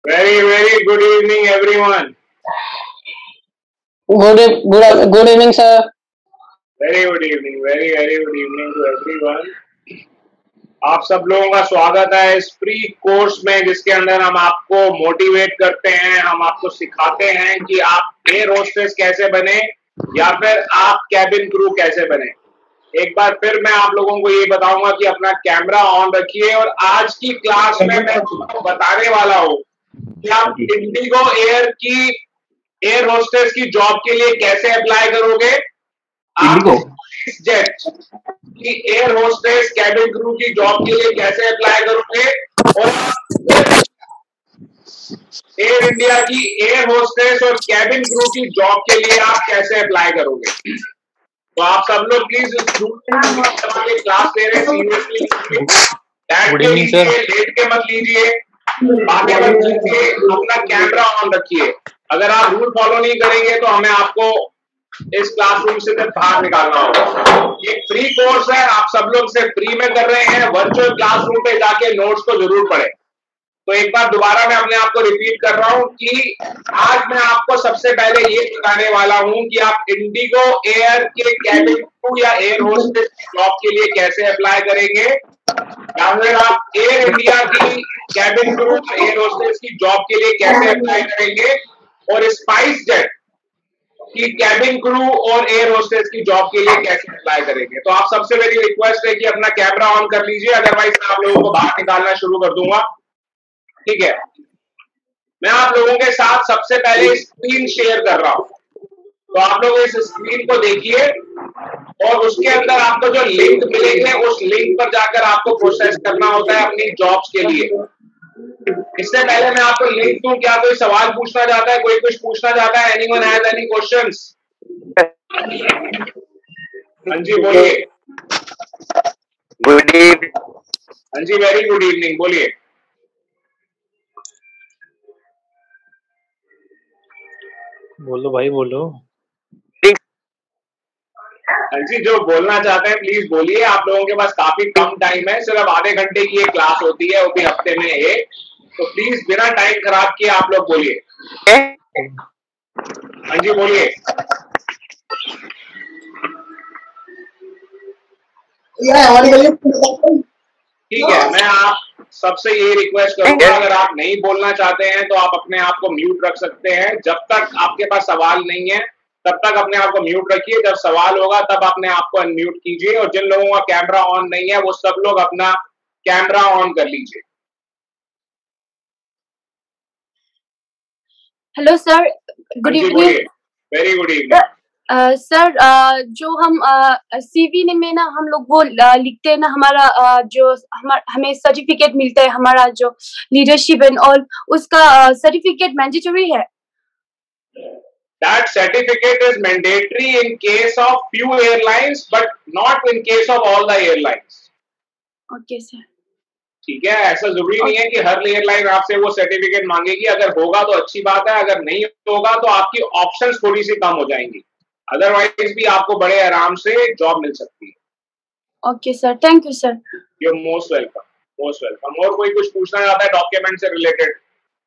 Very good evening, everyone. Good evening, sir. Very good evening. Very good evening to everyone. आप सब लोगों का स्वागत है इस प्री कोर्स में, जिसके अंदर हम आपको मोटिवेट करते हैं, हम आपको सिखाते हैं कि आप एयर होस्टेस कैसे बने या फिर आप कैबिन क्रू कैसे बने। एक बार फिर मैं आप लोगों को ये बताऊंगा कि अपना कैमरा ऑन रखिए, और आज की क्लास में मैं आपको बताने वाला हूँ कि आप इंडिगो एयर होस्टेस की जॉब के लिए कैसे अप्लाई करोगे। आप जेट की एयर होस्टेस कैबिन क्रू की जॉब के लिए कैसे अप्लाई करोगे, और एयर इंडिया की एयर होस्टेस और कैबिन क्रू की जॉब के लिए आप कैसे अप्लाई करोगे। तो आप सब लोग प्लीज क्लास ले रहे सीरियसली, बैठ के लीजिए, लेट के मत लीजिए, बातें मत कीजिए, अपना कैमरा ऑन रखिए। अगर आप रूल फॉलो नहीं करेंगे तो हमें आपको इस क्लासरूम से बाहर निकालना होगा। ये फ्री कोर्स है, आप सब लोग से फ्री में कर रहे हैं। वर्चुअल क्लासरूम पे जाके नोट्स को जरूर पढ़ें। तो एक बार दोबारा मैं अपने आप को रिपीट कर रहा हूं कि आज मैं आपको सबसे पहले ये बताने वाला हूं कि आप इंडिगो एयर के कैबिन क्रू या एयर होस्टेस जॉब के लिए कैसे अप्लाई करेंगे, या फिर आप एयर इंडिया की कैबिन क्रू एयर होस्टेस की जॉब के लिए कैसे अप्लाई करेंगे, और स्पाइस जेट कि कैबिन क्रू और एयर होस्टेस की जॉब के लिए कैसे अप्लाई करेंगे। तो आप सबसे मेरी रिक्वेस्ट है कि अपना कैमरा ऑन कर लीजिए, अदरवाइज मैं आप लोगों को बाहर निकालना शुरू कर दूंगा। ठीक है, मैं आप लोगों के साथ सबसे पहले स्क्रीन शेयर कर रहा हूं, तो आप लोग इस स्क्रीन को देखिए, और उसके अंदर आपको जो लिंक मिलेंगे उस लिंक पर जाकर आपको प्रोसेस करना होता है अपनी जॉब्स के लिए। इससे पहले मैं आपको लिंक दूं, क्या कोई सवाल पूछना चाहता है, कोई कुछ पूछना चाहता है? Anyone has any questions? हाँ जी बोलिए। Good evening. हाँ जी, वेरी गुड इवनिंग, बोलिए। बोलो भाई बोलो। हाँ जी, जो बोलना चाहते हैं प्लीज बोलिए। आप लोगों के पास काफी कम टाइम है, सिर्फ आधे घंटे की ये क्लास होती है, वो भी हफ्ते में एक। तो प्लीज बिना टाइम खराब किए आप लोग बोलिए। हाँ जी बोलिए। ठीक है, मैं आप सबसे ये रिक्वेस्ट करूंगा, अगर आप नहीं बोलना चाहते हैं तो आप अपने आप को म्यूट रख सकते हैं। जब तक आपके पास सवाल नहीं है तब तक अपने आप को म्यूट रखिए, जब सवाल होगा तब अपने आप को अनम्यूट कीजिए, और जिन लोगों का कैमरा ऑन नहीं है वो सब लोग अपना कैमरा ऑन कर लीजिए। Hello sir, good evening. Very good evening sir, जो हम सीवी में ना हम लोग वो लिखते हैं ना, हमारा हमें सर्टिफिकेट मिलता है, हमारा जो लीडरशिप एंड ऑल, उसका सर्टिफिकेट मैंडेटरी है? That certificate is mandatory in case of few airlines, but not in case of all the airlines. Okay sir. ठीक है, ऐसा जरूरी नहीं है कि हर एयरलाइन आपसे वो सर्टिफिकेट मांगेगी। अगर होगा तो अच्छी बात है, अगर नहीं होगा तो आपकी ऑप्शंस थोड़ी सी कम हो जाएंगी, अदरवाइज भी आपको बड़े आराम से जॉब मिल सकती है। Okay sir, thank you sir. You are most welcome, most welcome. और कोई कुछ पूछना चाहता है डॉक्यूमेंट से related?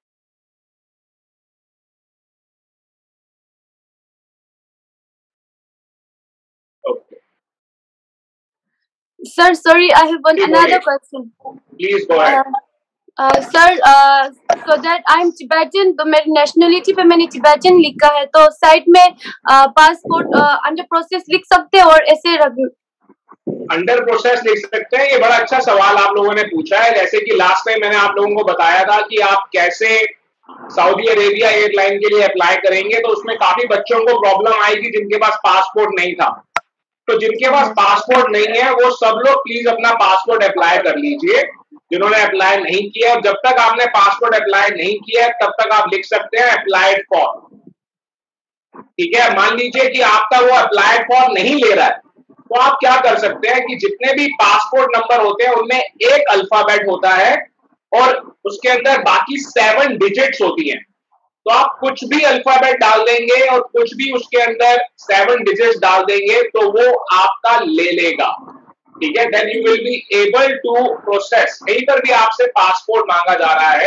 Sir, sorry, I have another question. Please go ahead. Sir, so that I'm Tibetan, तो मेरी नेशनलिटी पे मैंने Tibetan लिखा है, तो साइड में पासपोर्ट अंडर प्रोसेस लिख सकते हैं और ऐसे अंडर प्रोसेस लिख सकते हैं? ये बड़ा अच्छा सवाल आप लोगों ने पूछा है। जैसे कि लास्ट टाइम मैंने आप लोगों को बताया था कि आप कैसे सऊदी अरेबिया एयरलाइन के लिए अप्लाई करेंगे, तो उसमें काफी बच्चों को प्रॉब्लम आएगी जिनके पास पासपोर्ट नहीं था। तो जिनके पास पासपोर्ट नहीं है वो सब लोग प्लीज अपना पासपोर्ट अप्लाई कर लीजिए, जिन्होंने अप्लाई नहीं किया। और जब तक आपने पासपोर्ट अप्लाई नहीं किया तब तक आप लिख सकते हैं अप्लाइड फॉर। ठीक है, मान लीजिए कि आपका वो अप्लाइड फॉर नहीं ले रहा है, तो आप क्या कर सकते हैं कि जितने भी पासपोर्ट नंबर होते हैं उनमें एक अल्फाबेट होता है और उसके अंदर बाकी 7 डिजिट्स होती हैं। तो आप कुछ भी अल्फाबेट डाल देंगे और कुछ भी उसके अंदर 7 डिजिट्स डाल देंगे तो वो आपका ले लेगा। ठीक है, then you will be able to process. कहीं पर भी आपसे पासपोर्ट मांगा जा रहा है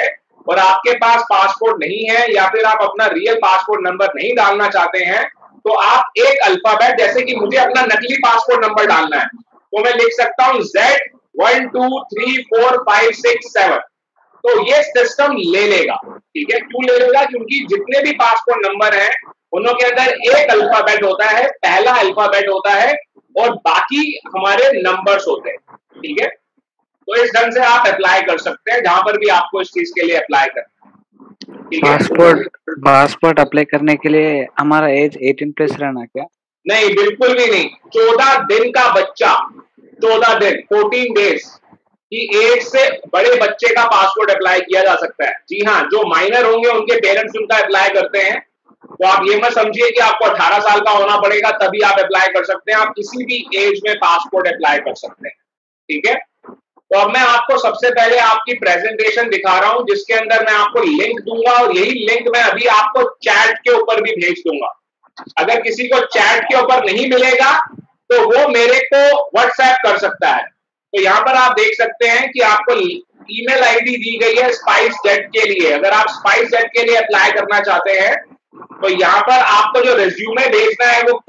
और आपके पास पासपोर्ट नहीं है या फिर आप अपना रियल पासपोर्ट नंबर नहीं डालना चाहते हैं, तो आप एक अल्फाबेट, जैसे कि मुझे अपना नकली पासपोर्ट नंबर डालना है, तो मैं लिख सकता हूं Z 1 2 3 4 5 6 7। तो ये सिस्टम ले लेगा, ठीक है। क्यों ले लेगा? क्योंकि जितने भी पासपोर्ट नंबर हैं उनों के अंदर एक अल्फाबेट होता है, पहला अल्फाबेट होता है और बाकी हमारे नंबर्स होते हैं, ठीक है। तो इस ढंग से आप अप्लाई कर सकते हैं जहां पर भी आपको इस चीज के लिए अप्लाई करना है, ठीक है। पासपोर्ट अप्लाई करने के लिए हमारा एज 18+ रहना क्या? नहीं, बिल्कुल भी नहीं। 14 दिन का बच्चा, 14 दिन 14 डेज की एज से बड़े बच्चे का पासपोर्ट अप्लाई किया जा सकता है। जी हाँ, जो माइनर होंगे उनके पेरेंट्स उनका अप्लाई करते हैं। तो आप ये मत समझिए कि आपको 18 साल का होना पड़ेगा तभी आप अप्लाई कर सकते हैं। आप किसी भी एज में पासपोर्ट अप्लाई कर सकते हैं, ठीक है। तो अब मैं आपको सबसे पहले आपकी प्रेजेंटेशन दिखा रहा हूं, जिसके अंदर मैं आपको लिंक दूंगा और यही लिंक मैं अभी आपको चैट के ऊपर भी भेज दूंगा। अगर किसी को चैट के ऊपर नहीं मिलेगा तो वो मेरे को व्हाट्सएप कर सकता है। तो यहाँ पर आप देख सकते हैं कि आपको ईमेल आईडी दी गई है स्पाइसजेट के लिए। अगर आप स्पाइसजेट के लिए अप्लाई करना चाहते हैं तो यहाँ पर आपको जो रिज्यूमे भेजना है वो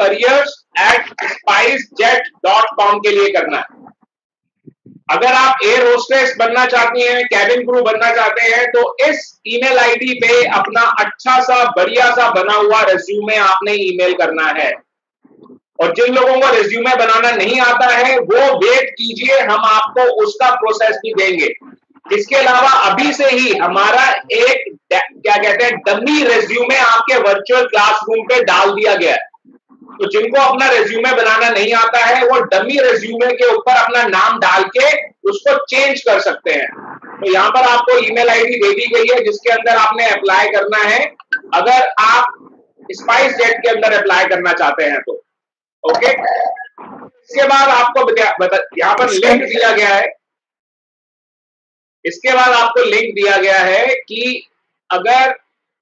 careers@spicejet.com के लिए करना है। अगर आप एयर होस्टेस बनना चाहती हैं, कैबिन क्रू बनना चाहते हैं, तो इस ईमेल आईडी पे अपना अच्छा सा बढ़िया सा बना हुआ रिज्यूमे आपने ईमेल करना है। और जिन लोगों को रिज्यूमे बनाना नहीं आता है वो वेट कीजिए, हम आपको उसका प्रोसेस भी देंगे। इसके अलावा अभी से ही हमारा एक क्या कहते हैं डमी रिज्यूमे आपके वर्चुअल क्लासरूम पे डाल दिया गया है। तो जिनको अपना रिज्यूमे बनाना नहीं आता है वो डमी रिज्यूमे के ऊपर अपना नाम डाल के उसको चेंज कर सकते हैं। तो यहाँ पर आपको ईमेल आईडी दे दी गई है जिसके अंदर आपने अप्लाई करना है, अगर आप स्पाइसजेट के अंदर अप्लाई करना चाहते हैं तो, ओके। इसके बाद आपको यहाँ पर लिंक दिया गया है। इसके बाद आपको लिंक दिया गया है कि अगर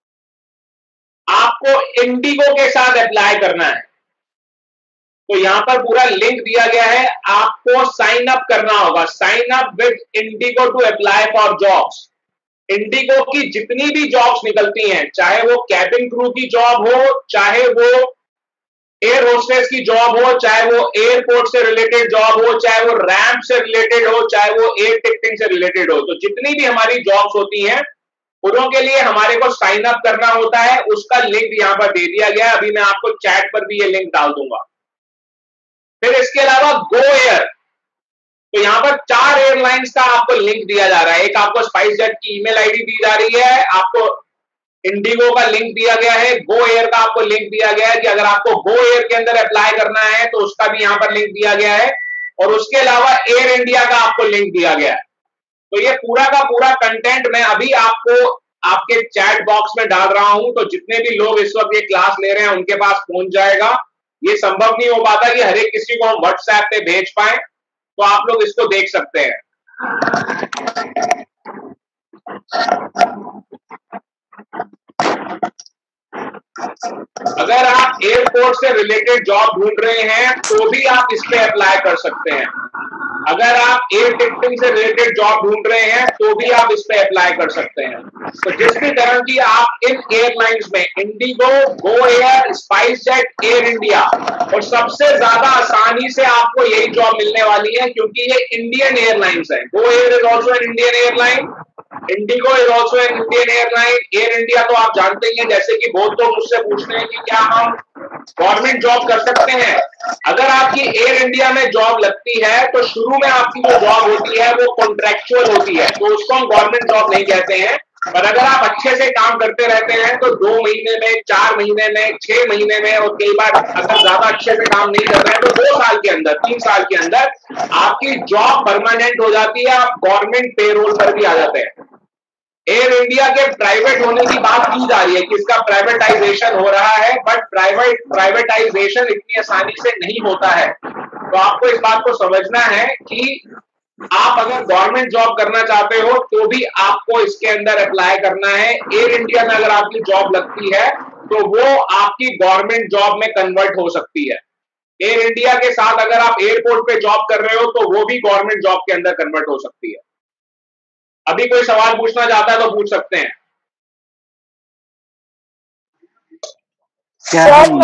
आपको इंडिगो के साथ अप्लाई करना है तो यहां पर पूरा लिंक दिया गया है, आपको साइन अप करना होगा। Sign up with IndiGo to apply for jobs. IndiGo की जितनी भी जॉब्स निकलती हैं, चाहे वो कैबिन क्रू की जॉब हो, चाहे वो एयर होस्टेस की जॉब हो, चाहे वो एयरपोर्ट से रिलेटेड जॉब हो, चाहे वो रैंप से रिलेटेड हो, चाहे वो एयर टिकटिंग से रिलेटेड हो, तो जितनी भी हमारी जॉब्स होती हैं उनों के लिए हमारे को साइन अप करना होता है। उसका लिंक यहां पर दे दिया गया है। अभी मैं आपको चैट पर भी ये लिंक डाल दूंगा। फिर इसके अलावा गो एयर, तो यहां पर 4 एयरलाइंस का आपको लिंक दिया जा रहा है। एक आपको स्पाइसजेट की ईमेल आईडी दी जा रही है, आपको इंडिगो का लिंक दिया गया है, गो एयर का आपको लिंक दिया गया है कि अगर आपको गो एयर के अंदर अप्लाई करना है तो उसका भी यहां पर लिंक दिया गया है, और उसके अलावा एयर इंडिया का आपको लिंक दिया गया है। तो ये पूरा का पूरा कंटेंट मैं अभी आपको आपके चैट बॉक्स में डाल रहा हूं, तो जितने भी लोग इस वक्त ये क्लास ले रहे हैं उनके पास पहुंच जाएगा। ये संभव नहीं हो पाता कि हर एक किसी को हम व्हाट्सएप पे भेज पाए, तो आप लोग इसको देख सकते हैं। अगर आप एयरपोर्ट से रिलेटेड जॉब ढूंढ रहे हैं तो भी आप इस पे अप्लाई कर सकते हैं। अगर आप एयर टिकटिंग से रिलेटेड जॉब ढूंढ रहे हैं तो भी आप इस पे अप्लाई कर सकते हैं। तो जिस भी तरह की आप इन एयरलाइंस में, इंडिगो, गो एयर, स्पाइसजेट, एयर इंडिया, और सबसे ज्यादा आसानी से आपको यही जॉब मिलने वाली है क्योंकि ये इंडियन एयरलाइंस है। Go Air is also an Indian airline, IndiGo is also an Indian airline, Air India तो आप जानते ही हैं। जैसे कि बहुत लोग मुझसे पूछते हैं कि क्या हम गवर्नमेंट जॉब कर सकते हैं। अगर आपकी एयर इंडिया में जॉब लगती है तो शुरू में आपकी जो जॉब होती है वो कॉन्ट्रैक्चुअल होती है, तो उसको हम गवर्नमेंट जॉब नहीं कहते हैं। पर अगर आप अच्छे से काम करते रहते हैं तो 2 महीने में, 4 महीने में, 6 महीने में, और कई बार अगर ज्यादा अच्छे से काम नहीं कर रहे हैं तो 2 साल के अंदर, 3 साल के अंदर आपकी जॉब परमानेंट हो जाती है, आप गवर्नमेंट पेरोल पर भी आ जाते हैं। एयर इंडिया के प्राइवेट होने की बात की जा रही है कि इसका प्राइवेटाइजेशन हो रहा है, बट प्राइवेटाइजेशन इतनी आसानी से नहीं होता है। तो आपको इस बात को समझना है कि आप अगर गवर्नमेंट जॉब करना चाहते हो तो भी आपको इसके अंदर अप्लाई करना है। एयर इंडिया में अगर आपकी जॉब लगती है तो वो आपकी गवर्नमेंट जॉब में कन्वर्ट हो सकती है। एयर इंडिया के साथ अगर आप एयरपोर्ट पे जॉब कर रहे हो तो वो भी गवर्नमेंट जॉब के अंदर कन्वर्ट हो सकती है। अभी कोई सवाल पूछना चाहता है तो पूछ सकते हैं। क्या हम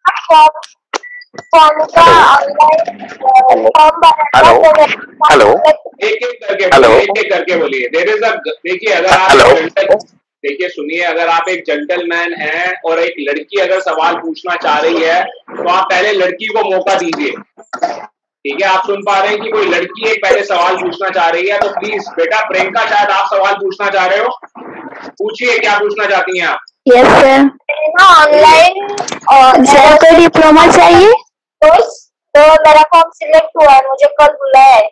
हेलो एक एक करके बोलिए। देयर इज अ, देखिए अगर आप देखिए सुनिए, अगर आप एक जेंटलमैन हैं और एक लड़की अगर सवाल पूछना चाह रही है तो आप पहले लड़की को मौका दीजिए। ठीक है, आप सुन पा रहे हैं कि कोई लड़की एक पहले सवाल पूछना चाह रही है, तो प्लीज बेटा प्रियंका, शायद आप सवाल पूछना चाह रहे हो, पूछिए क्या पूछना चाहती हैं आप। यस सर, ऑनलाइन सर को डिप्लोमा चाहिए तो मेरा फॉर्म सिलेक्ट हुआ है, मुझे कल बुलाया है।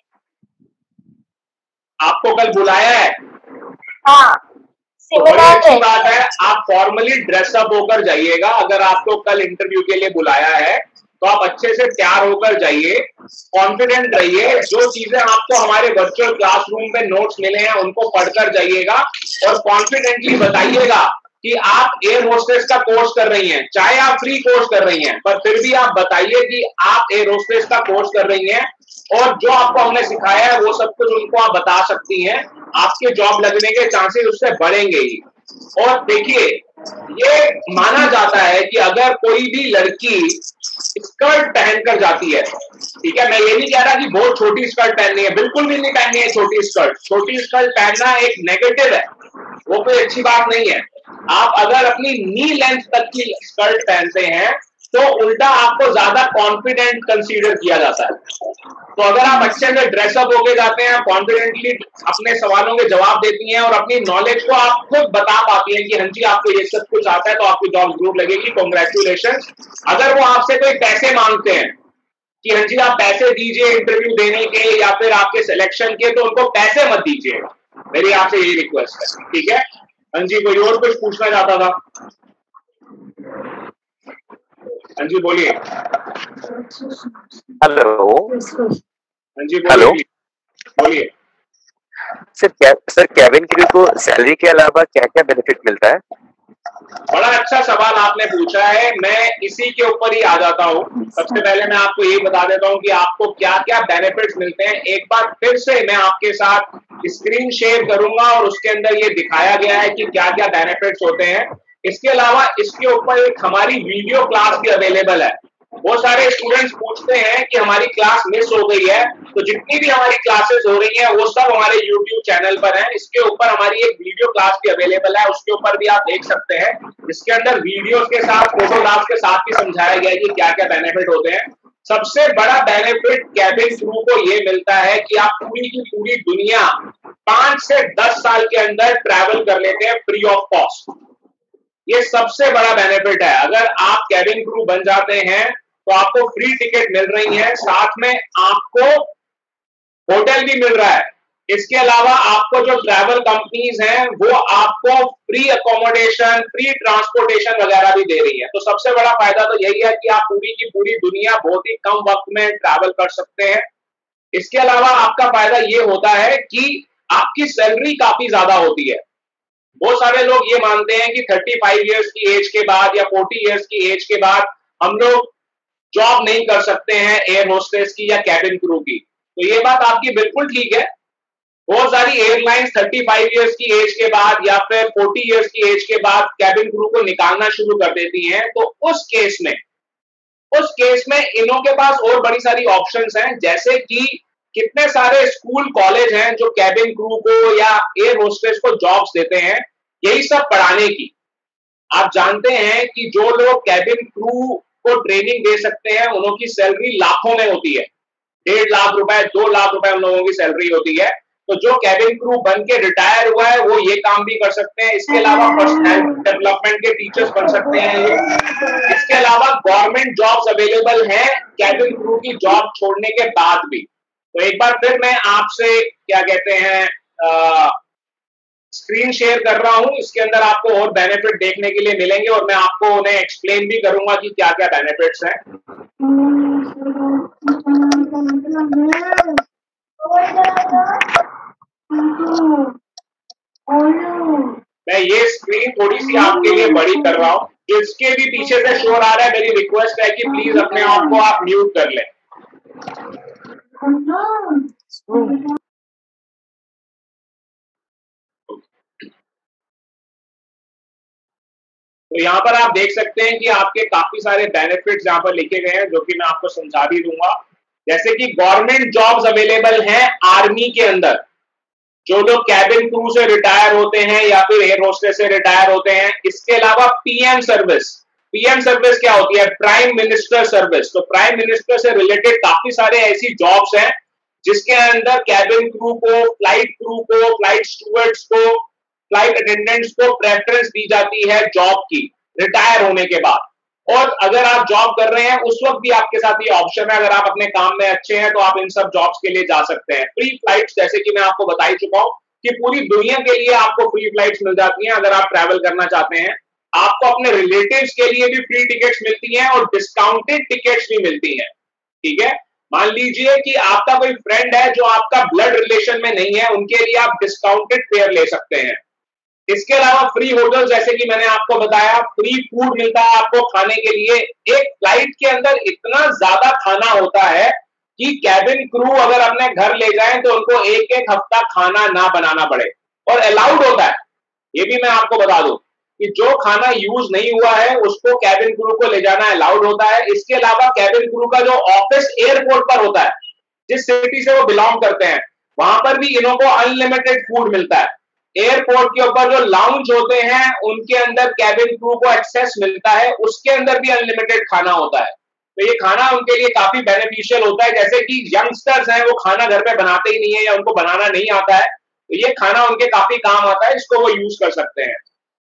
आपको कल बुलाया है? हाँ, तो बड़ी अच्छी बात है, आप फॉर्मली ड्रेसअप होकर जाइएगा। अगर आपको कल इंटरव्यू के लिए बुलाया है तो आप अच्छे से तैयार होकर जाइए, कॉन्फिडेंट रहिए। जो चीजें आपको हमारे वर्चुअल क्लासरूम में नोट्स मिले हैं उनको पढ़कर जाइएगा और कॉन्फिडेंटली बताइएगा कि आप एयर होस्टेस का कोर्स कर रही हैं। चाहे आप फ्री कोर्स कर रही हैं, पर फिर भी आप बताइए कि आप एयर होस्टेस का कोर्स कर रही हैं और जो आपको हमने सिखाया है वो सब कुछ उनको आप बता सकती हैं। आपके जॉब लगने के चांसेस उससे बढ़ेंगे ही। और देखिए, ये माना जाता है कि अगर कोई भी लड़की स्कर्ट पहनकर जाती है, ठीक है, मैं ये नहीं कह रहा कि बहुत छोटी स्कर्ट पहननी है, बिल्कुल भी नहीं पहननी है छोटी स्कर्ट। छोटी स्कर्ट पहनना एक नेगेटिव है, वो कोई अच्छी बात नहीं है। आप अगर अपनी नी लेंथ तक की स्कर्ट पहनते हैं तो उल्टा आपको ज्यादा कॉन्फिडेंट कंसीडर किया जाता है। तो अगर आप अच्छे से ड्रेसअप होके जाते हैं, कॉन्फिडेंटली अपने सवालों के जवाब देती हैं और अपनी नॉलेज को आप खुद बता पाती हैं कि हाँ जी आपको ये सब कुछ आता है, तो आपकी जॉब जरूर लगेगी। कॉन्ग्रेचुलेशन। अगर वो आपसे कोई पैसे मांगते हैं कि हाँ जी आप पैसे दीजिए इंटरव्यू देने के या फिर आपके सिलेक्शन के, तो उनको पैसे मत दीजिए, मेरी आपसे यही रिक्वेस्ट है। ठीक है, हाँ जी कोई और कुछ पूछना चाहता था? हाँ जी बोलिए। हेलो हाँ जी हेलो बोलिए। सर कैबिन क्रू को सैलरी के अलावा क्या क्या बेनिफिट मिलता है? बड़ा अच्छा सवाल आपने पूछा है, मैं इसी के ऊपर ही आ जाता हूँ। सबसे पहले मैं आपको यही बता देता हूँ कि आपको क्या क्या बेनिफिट्स मिलते हैं। एक बार फिर से मैं आपके साथ स्क्रीन शेयर करूंगा और उसके अंदर ये दिखाया गया है कि क्या क्या बेनिफिट्स होते हैं। इसके अलावा इसके ऊपर एक हमारी वीडियो क्लास भी अवेलेबल है। बहुत सारे स्टूडेंट्स पूछते हैं कि हमारी क्लास मिस हो गई है, तो जितनी भी हमारी क्लासेस हो रही हैं वो सब हमारे YouTube चैनल पर हैं। इसके ऊपर हमारी एक वीडियो क्लास भी अवेलेबल है, उसके ऊपर भी आप देख सकते हैं। इसके अंदर वीडियोस के साथ, फोटोग्राफ के साथ भी समझाया गया है कि क्या क्या बेनिफिट होते हैं। सबसे बड़ा बेनिफिट कैबिन क्रू को ये मिलता है कि आप पूरी की पूरी दुनिया 5 से 10 साल के अंदर ट्रैवल कर लेते हैं फ्री ऑफ कॉस्ट। ये सबसे बड़ा बेनिफिट है। अगर आप कैबिन क्रू बन जाते हैं तो आपको फ्री टिकट मिल रही है, साथ में आपको होटल भी मिल रहा है। इसके अलावा आपको जो ट्रैवल कंपनीज हैं वो आपको फ्री अकोमोडेशन, फ्री ट्रांसपोर्टेशन वगैरह भी दे रही है। तो सबसे बड़ा फायदा तो यही है कि आप पूरी की पूरी दुनिया बहुत ही कम वक्त में ट्रैवल कर सकते हैं। इसके अलावा आपका फायदा ये होता है कि आपकी सैलरी काफी ज्यादा होती है। बहुत सारे लोग ये मानते हैं कि 35 इयर्स की एज के बाद या 40 इयर्स की एज के बाद हम लोग जॉब नहीं कर सकते हैं एयर होस्टेस की या कैबिन क्रू की। तो ये बात आपकी बिल्कुल ठीक है। बहुत सारी एयरलाइंस 35 इयर्स की एज के बाद या फिर 40 इयर्स की एज के बाद कैबिन क्रू को निकालना शुरू कर देती हैं। तो उस केस में इन्हों के पास और बड़ी सारी ऑप्शंस हैं, जैसे कि कितने सारे स्कूल कॉलेज हैं जो कैबिन क्रू को या एयर होस्टेस को जॉब्स देते हैं, यही सब पढ़ाने की। आप जानते हैं कि जो लोग कैबिन क्रू को ट्रेनिंग दे सकते हैं उनों की सैलरी लाखों में होती है। 1.5 लाख रुपए, 2 लाख रुपए उन लोगों की सैलरी होती है। तो जो कैबिन क्रू बन के रिटायर हुआ है वो ये काम भी कर सकते हैं। इसके अलावा पर्सनैलिटी डेवलपमेंट के टीचर्स बन सकते हैं। इसके अलावा गवर्नमेंट जॉब्स अवेलेबल हैं कैबिन क्रू की जॉब छोड़ने के बाद भी। तो एक बार फिर मैं आपसे क्या कहते हैं स्क्रीन शेयर कर रहा हूं। इसके अंदर आपको और बेनिफिट देखने के लिए मिलेंगे और मैं आपको उन्हें एक्सप्लेन भी करूंगा कि क्या क्या बेनिफिट्स हैं। मैं ये स्क्रीन थोड़ी सी आपके लिए बड़ी कर रहा हूं। जिसके भी पीछे से शोर आ रहा है, मेरी रिक्वेस्ट है कि प्लीज अपने आप को आप म्यूट कर लें। तो यहाँ पर आप देख सकते हैं कि आपके काफी सारे बेनिफिट्स यहाँ पर लिखे गए हैं, जो कि मैं आपको समझा भी दूंगा। जैसे कि गवर्नमेंट जॉब्स अवेलेबल हैं आर्मी के अंदर, जो लोग कैबिन क्रू से रिटायर होते हैं या फिर एयर होस्टेस से रिटायर होते हैं। इसके अलावा पीएम सर्विस, पीएम सर्विस क्या होती है? Prime minister service. तो प्राइम मिनिस्टर से रिलेटेड काफी सारे ऐसी जॉब्स हैं जिसके अंदर कैबिन क्रू को, फ्लाइट क्रू को, फ्लाइट स्टूवर्ड्स को, फ्लाइट अटेंडेंट्स को प्रेफरेंस दी जाती है जॉब की रिटायर होने के बाद। और अगर आप जॉब कर रहे हैं उस वक्त भी आपके साथ ये ऑप्शन है, अगर आप अपने काम में अच्छे हैं तो आप इन सब जॉब्स के लिए जा सकते हैं। फ्री फ्लाइट्स, जैसे कि मैं आपको बता ही चुका हूं कि पूरी दुनिया के लिए आपको फ्री फ्लाइट्स मिल जाती हैं अगर आप ट्रैवल करना चाहते हैं। आपको अपने रिलेटिव्स के लिए भी फ्री टिकट्स मिलती हैं और डिस्काउंटेड टिकट्स भी मिलती हैं। ठीक है, मान लीजिए कि आपका कोई फ्रेंड है जो आपका ब्लड रिलेशन में नहीं है, उनके लिए आप डिस्काउंटेड फेयर ले सकते हैं। इसके अलावा फ्री होटल, जैसे कि मैंने आपको बताया, फ्री फूड मिलता है आपको खाने के लिए। एक फ्लाइट के अंदर इतना ज्यादा खाना होता है कि कैबिन क्रू अगर अपने घर ले जाएं तो उनको एक एक हफ्ता खाना ना बनाना पड़े, और अलाउड होता है। ये भी मैं आपको बता दूं कि जो खाना यूज नहीं हुआ है उसको कैबिन क्रू को ले जाना अलाउड होता है। इसके अलावा कैबिन क्रू का जो ऑफिस एयरपोर्ट पर होता है, जिस सिटी से वो बिलोंग करते हैं, वहां पर भी इन्हों को अनलिमिटेड फूड मिलता है। एयरपोर्ट के ऊपर जो लाउंज होते हैं उनके अंदर कैबिन क्रू को एक्सेस मिलता है, उसके अंदर भी अनलिमिटेड खाना होता है। तो ये खाना उनके लिए काफी बेनिफिशियल होता है। जैसे कि यंगस्टर्स हैं, वो खाना घर पे बनाते ही नहीं है या उनको बनाना नहीं आता है, तो ये खाना उनके काफी काम आता है, इसको वो यूज कर सकते हैं।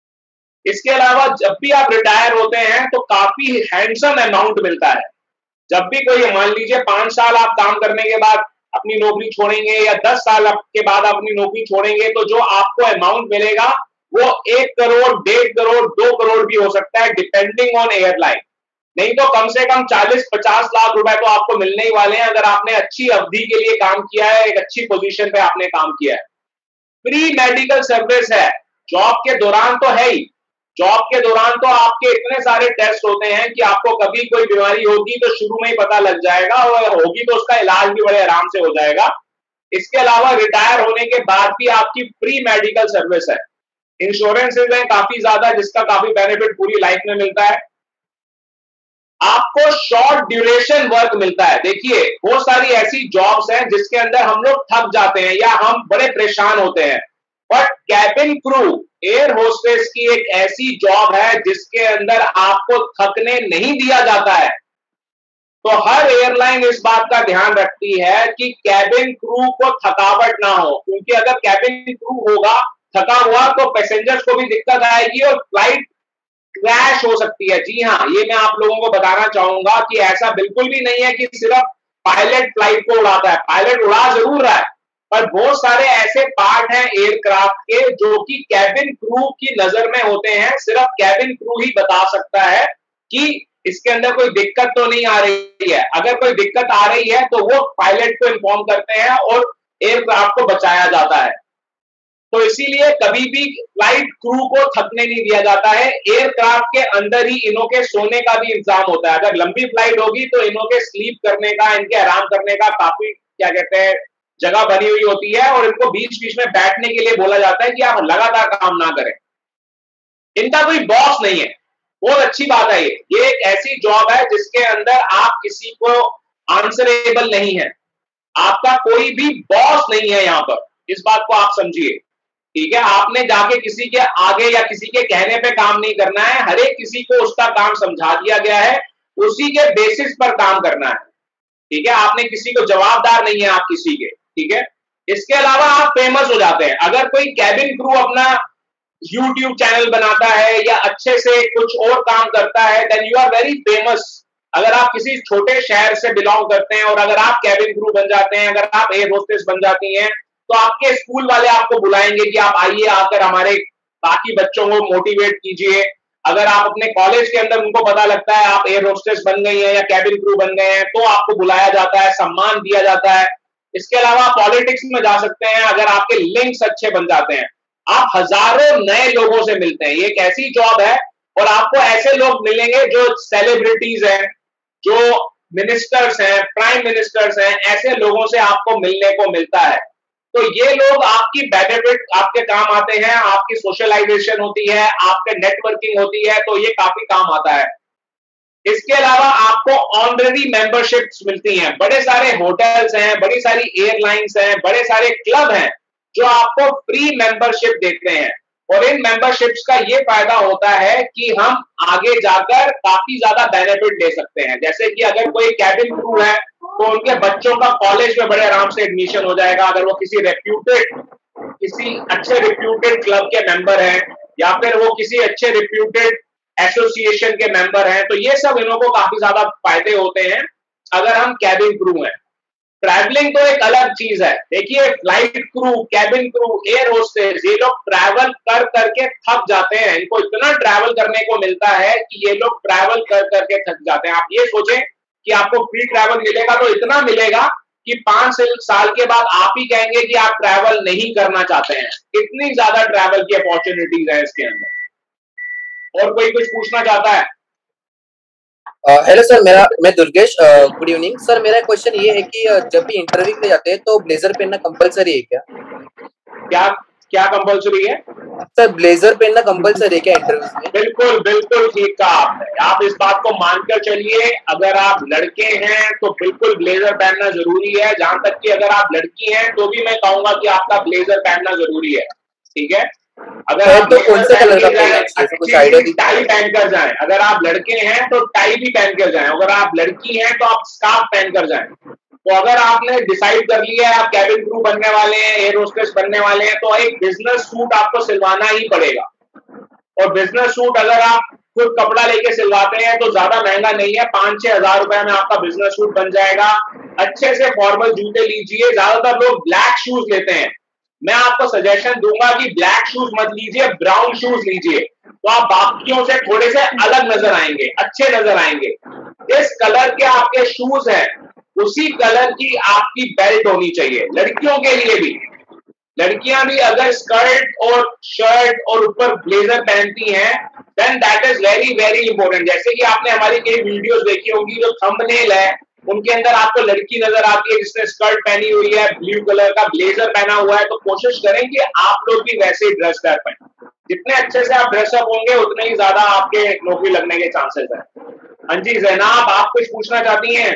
इसके अलावा जब भी आप रिटायर होते हैं तो काफी हैंडसम अमाउंट मिलता है। जब भी कोई, मान लीजिए 5 साल आप काम करने के बाद अपनी नौकरी छोड़ेंगे या 10 साल के बाद अपनी नौकरी छोड़ेंगे, तो जो आपको अमाउंट मिलेगा वो 1 करोड़, 1.5 करोड़, 2 करोड़ भी हो सकता है, डिपेंडिंग ऑन एयरलाइन। नहीं तो कम से कम 40-50 लाख रुपए तो आपको मिलने ही वाले हैं अगर आपने अच्छी अवधि के लिए काम किया है, एक अच्छी पोजीशन पे आपने काम किया है। फ्री मेडिकल सर्विस है जॉब के दौरान, तो है ही। जॉब के दौरान तो आपके इतने सारे टेस्ट होते हैं कि आपको कभी कोई बीमारी होगी तो शुरू में ही पता लग जाएगा, और होगी तो उसका इलाज भी बड़े आराम से हो जाएगा। इसके अलावा रिटायर होने के बाद भी आपकी फ्री मेडिकल सर्विस है। इंश्योरेंसेज हैं काफी ज्यादा, जिसका काफी बेनिफिट पूरी लाइफ में मिलता है। आपको शॉर्ट ड्यूरेशन वर्क मिलता है। देखिए, बहुत सारी ऐसी जॉब्स हैं जिसके अंदर हम लोग थक जाते हैं या हम बड़े परेशान होते हैं, but cabin crew, air hostess की एक ऐसी जॉब है जिसके अंदर आपको थकने नहीं दिया जाता है। तो हर एयरलाइन इस बात का ध्यान रखती है कि कैबिन क्रू को थकावट ना हो, क्योंकि अगर कैबिन क्रू होगा थका हुआ तो पैसेंजर्स को भी दिक्कत आएगी और फ्लाइट क्रैश हो सकती है। जी हाँ, ये मैं आप लोगों को बताना चाहूंगा कि ऐसा बिल्कुल भी नहीं है कि सिर्फ पायलट फ्लाइट को उड़ाता है। पायलट उड़ा जरूर रहा है, पर बहुत सारे ऐसे पार्ट हैं एयरक्राफ्ट के जो कि कैबिन क्रू की नजर में होते हैं। सिर्फ कैबिन क्रू ही बता सकता है कि इसके अंदर कोई दिक्कत तो नहीं आ रही है। अगर कोई दिक्कत आ रही है तो वो पायलट को इन्फॉर्म करते हैं और एयरक्राफ्ट को बचाया जाता है। तो इसीलिए कभी भी फ्लाइट क्रू को थकने नहीं दिया जाता है। एयरक्राफ्ट के अंदर ही इन्हों के सोने का भी इंतजाम होता है। अगर लंबी फ्लाइट होगी तो इन्हों के स्लीप करने का, इनके आराम करने का काफी, क्या कहते हैं, जगह बनी हुई होती है, और इनको बीच बीच में बैठने के लिए बोला जाता है कि आप लगातार काम ना करें। इनका कोई बॉस नहीं है, बहुत अच्छी बात है। ये एक ऐसी जॉब है जिसके अंदर आप किसी को आंसरेबल नहीं है, आपका कोई भी बॉस नहीं है यहाँ पर। इस बात को आप समझिए, ठीक है। आपने जाके किसी के आगे या किसी के कहने पे काम नहीं करना है। हर एक किसी को उसका काम समझा दिया गया है, उसी के बेसिस पर काम करना है, ठीक है। आपने किसी को जवाबदार नहीं है आप किसी के, ठीक है। इसके अलावा आप फेमस हो जाते हैं। अगर कोई कैबिन क्रू अपना YouTube चैनल बनाता है या अच्छे से कुछ और काम करता है, then you are very famous. अगर आप किसी छोटे शहर से बिलोंग करते हैं और अगर आप कैबिन क्रू बन जाते हैं, अगर आप एयर होस्टेस बन जाती हैं, तो आपके स्कूल वाले आपको बुलाएंगे कि आप आइए, आकर हमारे बाकी बच्चों को मोटिवेट कीजिए। अगर आप अपने कॉलेज के अंदर उनको पता लगता है आप एयर होस्टेस बन गई हैं या कैबिन क्रू बन गए हैं, तो आपको बुलाया जाता है, सम्मान दिया जाता है। इसके अलावा पॉलिटिक्स में जा सकते हैं अगर आपके लिंक्स अच्छे बन जाते हैं। आप हजारों नए लोगों से मिलते हैं। ये एक ऐसी जॉब है और आपको ऐसे लोग मिलेंगे जो सेलिब्रिटीज हैं, जो मिनिस्टर्स हैं, प्राइम मिनिस्टर्स हैं, ऐसे लोगों से आपको मिलने को मिलता है। तो ये लोग आपकी बेनिफिट आपके काम आते हैं, आपकी सोशलाइजेशन होती है, आपके नेटवर्किंग होती है, तो ये काफी काम आता है। इसके अलावा आपको ऑनररी मेंबरशिप्स मिलती हैं, बड़े सारे होटल्स हैं, बड़ी सारी एयरलाइंस हैं, बड़े सारे क्लब हैं जो आपको फ्री मेंबरशिप देते हैं। और इन मेंबरशिप्स का ये फायदा होता है कि हम आगे जाकर काफी ज्यादा बेनिफिट ले सकते हैं। जैसे कि अगर कोई कैबिन क्रू है तो उनके बच्चों का कॉलेज में बड़े आराम से एडमिशन हो जाएगा, अगर वो किसी अच्छे रिप्यूटेड क्लब के मेंबर हैं या फिर वो किसी अच्छे रिप्यूटेड एसोसिएशन के मेंबर हैं, तो ये सब इन्हों को काफी ज्यादा फायदे होते हैं अगर हम कैबिन क्रू हैं। ट्रैवलिंग तो एक अलग चीज है। देखिए, flight crew, cabin crew, air hostess, ये लोग ट्रैवल कर करके थक जाते हैं। इनको इतना ट्रैवल करने को मिलता है कि ये लोग ट्रैवल कर करके थक जाते हैं। आप ये सोचें कि आपको फ्री ट्रैवल मिलेगा तो इतना मिलेगा कि 5 साल के बाद आप ही कहेंगे कि आप ट्रैवल नहीं करना चाहते हैं। इतनी ज्यादा ट्रैवल की अपॉर्चुनिटीज है इसके अंदर। और कोई कुछ पूछना चाहता है? हेलो सर, मैं दुर्गेश। Good evening sir. मेरा क्वेश्चन ये है कि जब भी इंटरव्यू में जाते हैं तो ब्लेजर पहनना कंपलसरी है क्या? क्या कंपलसरी है सर? ब्लेजर पहनना कंपलसरी है क्या इंटरव्यू में? बिल्कुल बिल्कुल ठीक कहा आपने। आप इस बात को मानकर चलिए, अगर आप लड़के हैं तो बिल्कुल ब्लेजर पहनना जरूरी है। जहां तक कि अगर आप लड़की हैं तो भी मैं कहूंगा कि आपका ब्लेजर पहनना जरूरी है। ठीक है, अगर आप तो कौन से कलर का टाई पहनकर जाएं। अगर आप लड़के हैं तो टाई भी पहनकर जाएं, अगर आप लड़की हैं तो आप स्कार्फ पहनकर जाएं। तो अगर आपने डिसाइड कर लिया है आप कैबिन क्रू बनने वाले हैं, एयर होस्टेस बनने वाले हैं, तो एक बिजनेस सूट आपको सिलवाना ही पड़ेगा। और बिजनेस सूट अगर आप खुद कपड़ा लेके सिलवाते हैं तो ज्यादा महंगा नहीं है, 5-6 हजार रुपए में आपका बिजनेस सूट बन जाएगा। अच्छे से फॉर्मल जूते लीजिए। ज्यादातर लोग ब्लैक शूज लेते हैं, मैं आपको सजेशन दूंगा कि ब्लैक शूज मत लीजिए, ब्राउन शूज लीजिए। तो आप बाकियों से थोड़े से अलग नजर आएंगे, अच्छे नजर आएंगे। इस कलर के आपके शूज हैं, उसी कलर की आपकी बेल्ट होनी चाहिए। लड़कियों के लिए भी, लड़कियां भी अगर स्कर्ट और शर्ट और ऊपर ब्लेजर पहनती हैं, then that is very very important. जैसे कि आपने हमारी कई वीडियोस देखी होंगी, जो थंबनेल है उनके अंदर आपको लड़की नजर आती है जिसने स्कर्ट पहनी हुई है, ब्लू कलर का ब्लेजर पहना हुआ है। तो कोशिश करें कि आप लोग भी वैसे ही ड्रेस कर पाए। जितने अच्छे से आप ड्रेसअप होंगे उतने ही ज्यादा आपके नौकरी लगने के चांसेस है। हाँ जी जैनाब, आप कुछ पूछना चाहती हैं?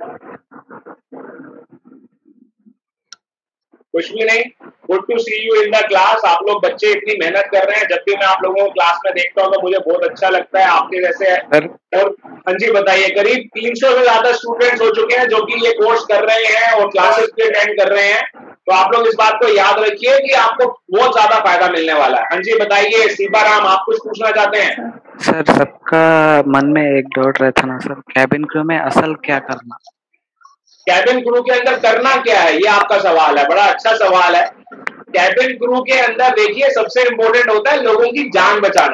कुछ भी नहीं। Good to see you in the class. आप लोग बच्चे इतनी मेहनत कर रहे हैं। जब भी मैं आप लोगों को क्लास में देखता हूँ तो मुझे बहुत अच्छा लगता है आपके जैसे। और हाँ जी बताइए, करीब 300 से ज्यादा स्टूडेंट्स हो चुके हैं जो कि ये कोर्स कर रहे हैं और क्लासेस भी अटेंड कर रहे हैं। तो आप लोग इस बात को याद रखिए कि आपको बहुत ज्यादा फायदा मिलने वाला है। हाँ जी बताइए सीबाराम, आप कुछ पूछना चाहते हैं? सर, सबका मन में एक डाउट रहता ना सर, कैबिन क्रू में असल क्या करना? कैबिन क्रू के अंदर करना क्या है, ये आपका सवाल है। बड़ा अच्छा सवाल है। कैबिन क्रू के अंदर देखिए, सबसे इंपॉर्टेंट होता है लोगों की जान बचाना।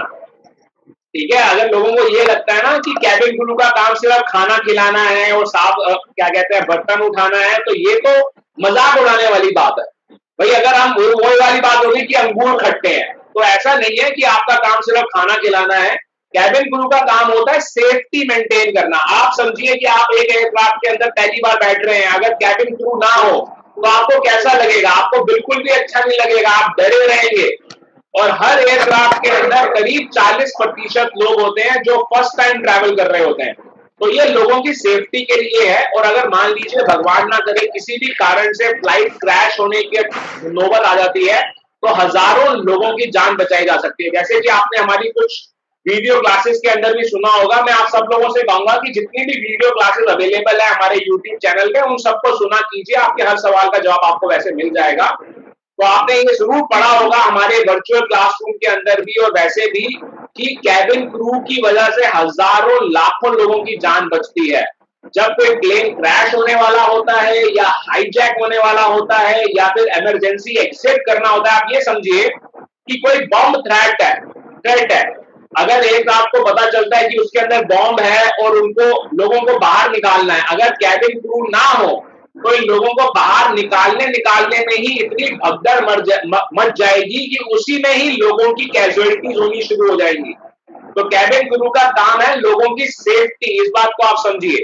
ठीक है, अगर लोगों को ये लगता है ना कि कैबिन क्रू का काम सिर्फ खाना खिलाना है और साफ क्या कहते हैं बर्तन उठाना है, तो ये तो मजाक उड़ाने वाली बात है। भाई अगर हम वही वाली बात होगी कि अंगूर खट्टे हैं, तो ऐसा नहीं है कि आपका काम सिर्फ खाना खिलाना है। कैबिन क्रू का काम होता है सेफ्टी मेंटेन करना। आप समझिए कि आप एक एयरक्राफ्ट के अंदर पहली बार बैठ रहे हैं, अगर कैबिन क्रू ना हो तो आपको कैसा लगेगा? आपको बिल्कुल भी अच्छा नहीं लगेगा, आप डरे रहेंगे। और हर एयरक्राफ्ट के अंदर करीब 40% लोग होते हैं जो फर्स्ट टाइम ट्रैवल कर रहे होते हैं। तो ये लोगों की सेफ्टी के लिए है। और अगर मान लीजिए भगवान ना करे किसी भी कारण से फ्लाइट क्रैश होने की नौबत आ जाती है, तो हजारों लोगों की जान बचाई जा सकती है। जैसे कि आपने हमारी कुछ वीडियो क्लासेस के अंदर भी सुना होगा। मैं आप सब लोगों से कहूंगा कि जितनी भी वीडियो क्लासेस अवेलेबल है हमारे यूट्यूब चैनल पे, उन सबको सुना कीजिए। आपके हर सवाल का जवाब आपको वैसे मिल जाएगा। तो आपने ये जरूर पढ़ा होगा हमारे वर्चुअल क्लासरूम के अंदर भी और वैसे भी, कि कैबिन क्रू की वजह से हजारों लाखों लोगों की जान बचती है। जब कोई प्लेन क्रैश होने वाला होता है या हाईजैक होने वाला होता है या फिर इमरजेंसी एग्जिट करना होता है, आप ये समझिए कि कोई बॉम्ब थ्रेट है। अगर एक आपको पता चलता है कि उसके अंदर बॉम्ब है और उनको लोगों को बाहर निकालना है, अगर कैबिन क्रू ना हो तो इन लोगों को बाहर निकालने में ही इतनी भगदड़ मच जाएगी कि उसी में ही लोगों की कैजुअलिटीज होनी शुरू हो जाएंगी। तो कैबिन क्रू का काम है लोगों की सेफ्टी, इस बात को आप समझिए।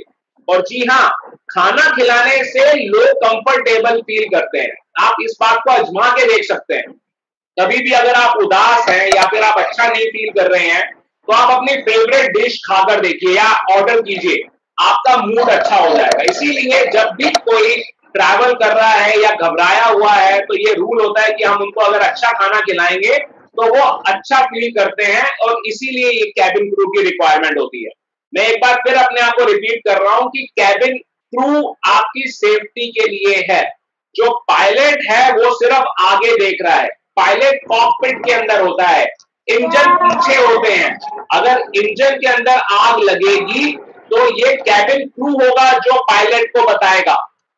और जी हाँ, खाना खिलाने से लोग कंफर्टेबल फील करते हैं। आप इस बात को आजमा के देख सकते हैं। कभी भी अगर आप उदास हैं या फिर आप अच्छा नहीं फील कर रहे हैं, तो आप अपनी फेवरेट डिश खाकर देखिए या ऑर्डर कीजिए, आपका मूड अच्छा हो जाएगा। इसीलिए जब भी कोई ट्रैवल कर रहा है या घबराया हुआ है, तो ये रूल होता है कि हम उनको अगर अच्छा खाना खिलाएंगे तो वो अच्छा फील करते हैं, और इसीलिए ये कैबिन क्रू की रिक्वायरमेंट होती है। मैं एक बार फिर अपने आप को रिपीट कर रहा हूं कि कैबिन क्रू आपकी सेफ्टी के लिए है। जो पायलट है वो सिर्फ आगे देख रहा है, पायलट कॉकपिट के अंदर होता है, इंजन पीछे होते हैं। अगर इंजन के अंदर आग लगेगी तो ये कैबिन क्रू होगा जो पायलट को बताएगा।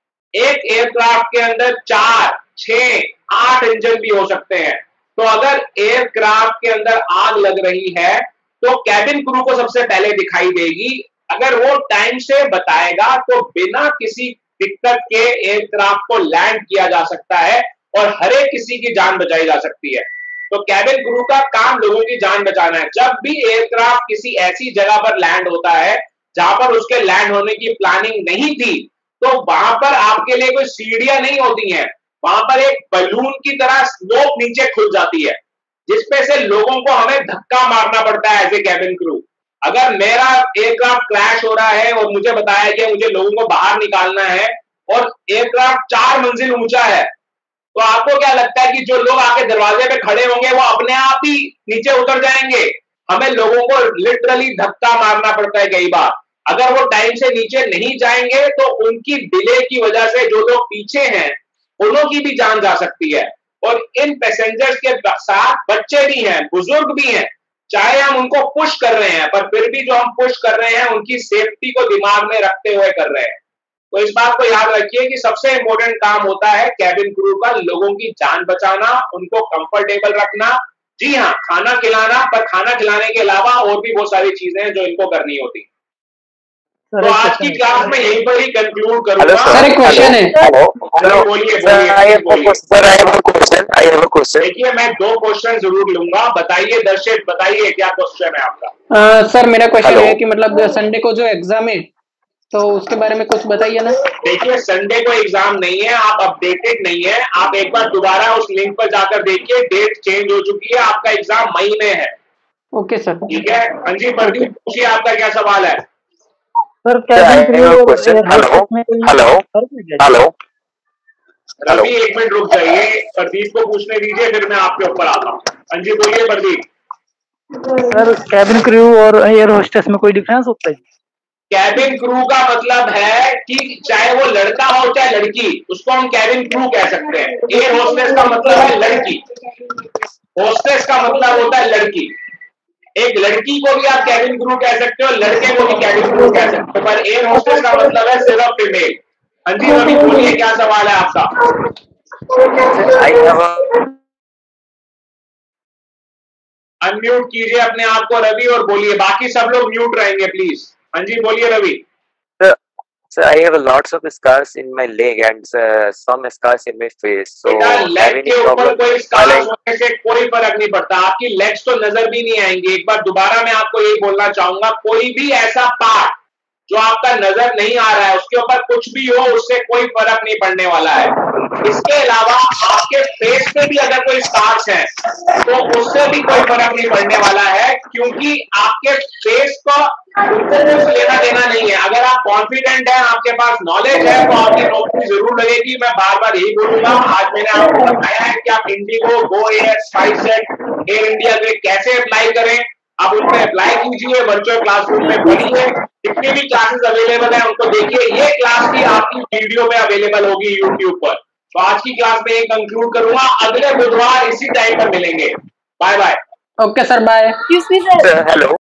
एक एयरक्राफ्ट के अंदर 4, 6, 8 इंजन भी हो सकते हैं। तो अगर एयरक्राफ्ट के अंदर आग लग रही है तो कैबिन क्रू को सबसे पहले दिखाई देगी। अगर वो टाइम से बताएगा तो बिना किसी दिक्कत के एयरक्राफ्ट को लैंड किया जा सकता है और हर एक किसी की जान बचाई जा सकती है। तो कैबिन क्रू का काम लोगों की जान बचाना है। जब भी एयरक्राफ्ट किसी ऐसी जगह पर लैंड होता है जहां पर उसके लैंड होने की प्लानिंग नहीं थी, तो वहां पर आपके लिए कोई सीढ़ियां नहीं होती हैं, वहां पर एक बलून की तरह स्लोप नीचे खुल जाती है, जिसपे से लोगों को हमें धक्का मारना पड़ता है एज ए कैबिन क्रू। अगर मेरा एयरक्राफ्ट क्रैश हो रहा है और मुझे बताया गया मुझे लोगों को बाहर निकालना है और एयरक्राफ्ट 4 मंजिल ऊंचा है, तो आपको क्या लगता है कि जो लोग आके दरवाजे पे खड़े होंगे वो अपने आप ही नीचे उतर जाएंगे? हमें लोगों को लिटरली धक्का मारना पड़ता है कई बार। अगर वो टाइम से नीचे नहीं जाएंगे तो उनकी डिले की वजह से जो लोग पीछे हैं उन्हों की भी जान जा सकती है। और इन पैसेंजर्स के साथ बच्चे भी हैं, बुजुर्ग भी हैं। चाहे हम उनको पुश कर रहे हैं, पर फिर भी जो हम पुश कर रहे हैं उनकी सेफ्टी को दिमाग में रखते हुए कर रहे हैं। तो इस बात को याद रखिए कि सबसे इंपॉर्टेंट काम होता है कैबिन क्रू का लोगों की जान बचाना, उनको कंफर्टेबल रखना। जी हाँ, खाना खिलाना, पर खाना खिलाने के अलावा और भी बहुत सारी चीजें हैं जो इनको करनी होती। तो आज की क्लास में यहीं पर ही कंक्लूड करूंगा। सर एक क्वेश्चन है। हेलो बोलिए sir, I have a question. देखिए, मैं 2 क्वेश्चन जरूर लूंगा। बताइए दर्शक, बताइए क्या क्वेश्चन है आपका। सर मेरा क्वेश्चन है कि मतलब संडे को जो एग्जाम है तो उसके बारे में कुछ बताइए ना। देखिए, संडे को एग्जाम नहीं है, आप अपडेटेड नहीं है। आप एक बार दोबारा उस लिंक पर जाकर देखिए, डेट चेंज हो चुकी है, आपका एग्जाम मई में है। Okay sir. ठीक है। हाँ जी, प्रदीप पूछिए, आपका क्या सवाल है? Sir cabin hello Ravi, 1 minute रुक जाइए, प्रदीप को पूछने दीजिए, फिर मैं आपके ऊपर आता हूँ। हाँ जी, बोलिए प्रदीप। सर कैबिन क्रू और एयर होस्टेस में कोई डिफरेंस होता है? कैबिन क्रू का मतलब है कि चाहे वो लड़का हो चाहे लड़की, उसको हम कैबिन क्रू कह सकते हैं। एयर होस्टेस का मतलब है लड़की, होस्टेस का मतलब होता है लड़की। एक लड़की को भी आप कैबिन क्रू कह सकते हो, लड़के को भी कैबिन क्रू कह सकते हो, पर एयर होस्टेस का मतलब है सिर्फ फीमेल। हाँ जी रवि, बोलिए क्या सवाल है आपका? अनम्यूट कीजिए अपने आप को रवि और बोलिए, बाकी सब लोग म्यूट रहेंगे प्लीज। हाँ जी, बोलिए Ravi. Sir, I have lots of scars in my leg and some scars in my face. So, leg के ऊपर कोई स्कार्स होने से कोई फर्क नहीं पड़ता, आपकी लेग्स तो नजर भी नहीं आएंगे। एक बार दोबारा मैं आपको यही बोलना चाहूंगा, कोई भी ऐसा पार्ट जो आपका नजर नहीं आ रहा है उसके ऊपर कुछ भी हो, उससे कोई फर्क नहीं पड़ने वाला है। इसके अलावा आपके फेस पे भी अगर कोई स्कार्स है तो उससे भी कोई फर्क नहीं पड़ने वाला है, क्योंकि आपके फेस को उनको कुछ लेना देना नहीं है। अगर आप कॉन्फिडेंट हैं, आपके पास नॉलेज है, तो आपकी नौकरी जरूर लगेगी। मैं बार बार यही बोलूंगा। आज मैंने आपको बताया है कि आप इंडिगो, गो एयर, स्पाइसजेट, एयर इंडिया के कैसे अप्लाई करें। आप उनमें अप्लाई कीजिए, वर्चुअल क्लासरूम में पढ़िए, जितनी भी क्लासेस अवेलेबल है उनको देखिए। ये क्लास भी आपकी वीडियो में अवेलेबल होगी यूट्यूब पर। तो आज की क्लास में यही कंक्लूड करूंगा, अगले बुधवार इसी टाइम पर मिलेंगे। Bye bye. Okay sir, bye. Excuse me sir. Hello